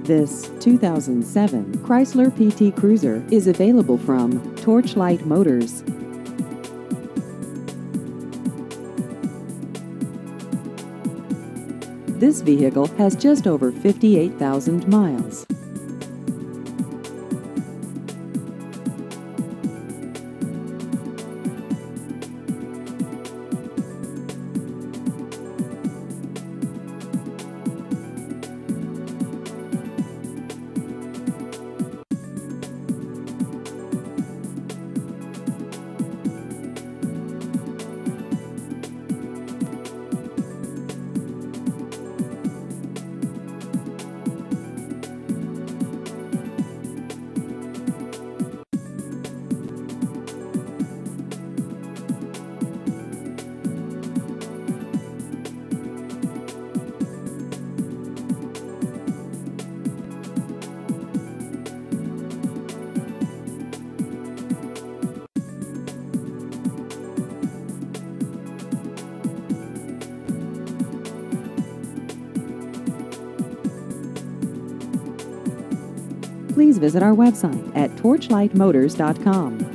This 2007 Chrysler PT Cruiser is available from Torchlight Motors. This vehicle has just over 58,000 miles. Please visit our website at torchlightmotors.com.